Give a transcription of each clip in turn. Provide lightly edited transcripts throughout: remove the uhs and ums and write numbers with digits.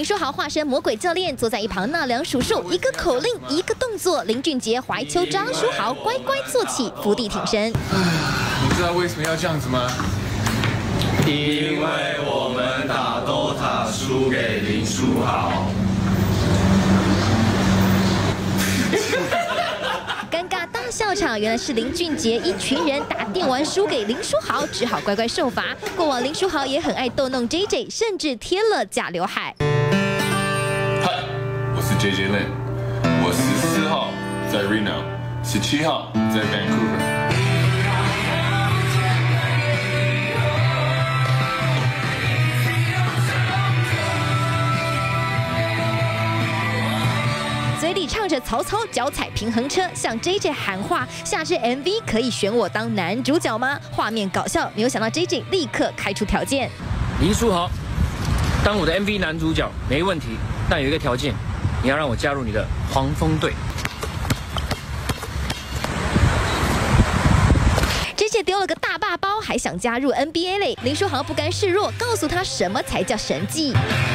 书豪化身魔鬼教练，坐在一旁纳凉数数，一个口令，一个动作，林俊杰、怀秋张、书豪乖乖坐起，伏地挺身。 你知道为什么要这样子吗？ 因为我们打DOTA输给林书豪。 尴尬大笑场，原来是林俊杰一群人打电玩输给林书豪，只好乖乖受罚。过往林书豪也很爱逗弄 JJ， 甚至贴了假刘海。 嗨，我是 JJ Lin， 我14号在 Reno， 17号在 Vancouver。 嘴里唱着曹操脚踩平衡车，向 JJ 喊话：下支 MV 可以选我当男主角吗？画面搞笑，没有想到 JJ 立刻开出条件。 林书豪，当我的 MV 男主角没问题，但有一个条件，你要让我加入你的黄蜂队。 JJ 丢了个大霸包，还想加入 NBA 嘞。林书豪不甘示弱，告诉他什么才叫神迹。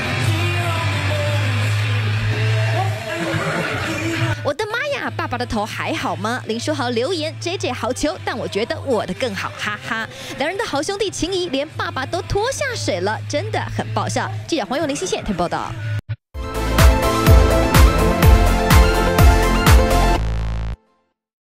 我的妈呀！爸爸的头还好吗？林书豪留言 ：JJ 好球，但我觉得我的更好，哈哈。两人的好兄弟情谊，连爸爸都拖下水了，真的很爆笑。记者黄佑林新线台报道。